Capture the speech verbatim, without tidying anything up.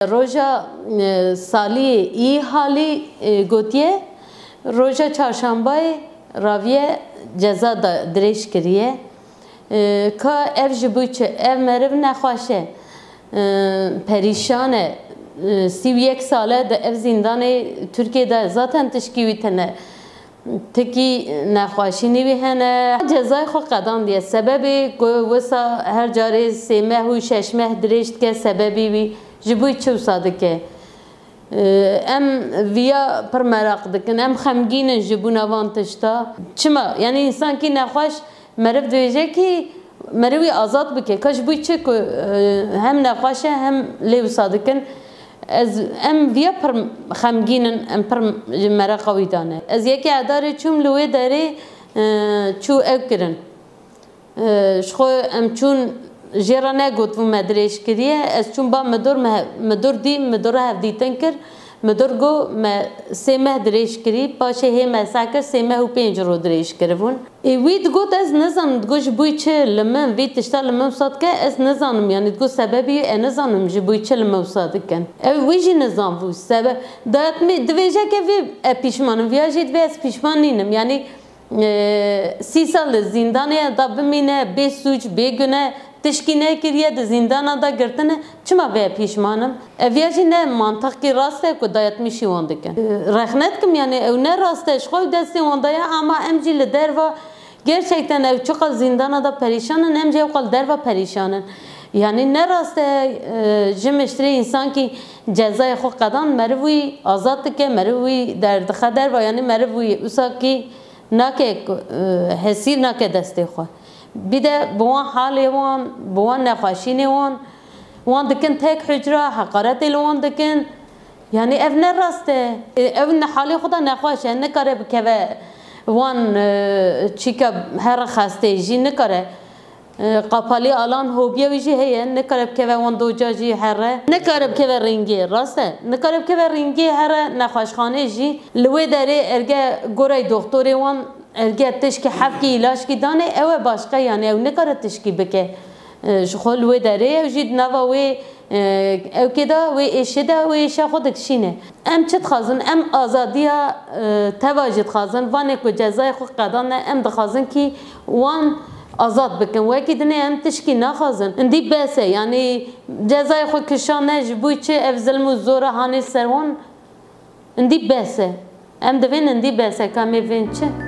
روژا سالی ای حالی گوتیه روژا چهارشنبه راویه جزا درش کریه که اف جبوی چه اف مرو نخواشه پریشانه سی و یک ساله ده اف زندان ترکیه ده ذاتن تشکیوی تنه تکی نخواشی نیوی هنه جزای خود قدام دیه سببی وسا هر جاری سه ماه و شش ماه درشت که سببی وی جبوی چه وساده که ام ویا پر مراق دکن ام خمگینن جبون آوان تشتا چما یعنی انسان کی نخواش مرف دویجه کی مروی آزاد بکه کاش بوی چه که هم نخواشه هم لیو صادقن از ام ویا پر خمگینن ام پر مراقوی دانه از یکی عداره چوم لوی داره چو او کرن شخو ام چون جرا نگوت و مدرش کریه از چون با مدور مدور دی مدور هفدیتن کر مدور گو ما سه ماه درش کری باشه هی مساکر سه ماه و پنج رو درش کردون. وید گوت از نزان گوش بوی چه لمن وید تشتا لمن صاد که از نزانم یعنی گو سببی نزانم جی بوی چه لمن صاد کن. ویجی نزان بو سبب داد می دویجه که وی پیشمانم ویاجید وی از پیشمان نینم یعنی سی سال زندانه داب مینه به سوچ به گناه تشکینه کریه د زندان دا گرتنه چما به پیشمانم اویاجی نه منطق کی راسته کو دایت میشی وند کن رخنت کم یعنی او نه راستش خو دستی وند یا اما امجی ل دروا gerçekten ev çok az zindana da perişanın hem de o derva perişanın yani ne rastı cümleştire insan ki cezayı xo qadan mervi azat ke mervi der xadar ve yani mervi usaki nake hesir nake deste xo bir de bu hali وان bu nefashini وان وان دکن tek hücre hakaret ile وان دکن yani ev ne rastı ev ne hali xuda ne xoş ne kare bkeve وان چیکا هر خسته جی نکره قپالی الان هوبیا ویجی هیه نکره که وان دو جاجی هره نکره که رنگی راسته نکره که رنگی هره نخوشخانه جی لوی داره ارگه گوره دکتری وان ارگه تشکی حفکی علاج کی دانه او باشقه یعنی او نکره تشکی بکه شخول لوی داره او جید نوا وی او کدا وی اشدا وی شا خودک شینه ام چت خازن ام آزادیا تواجد خازن وانه کو جزای خو قدان ام دخازن کی وان آزاد بکن وکی دنه ام تشکی نخازن اندی بسه یعنی جزای خو کشان نج بوی چه اف ظلم و زور هانی سروان اندی بسه ام دوین اندی بسه کامی وین چه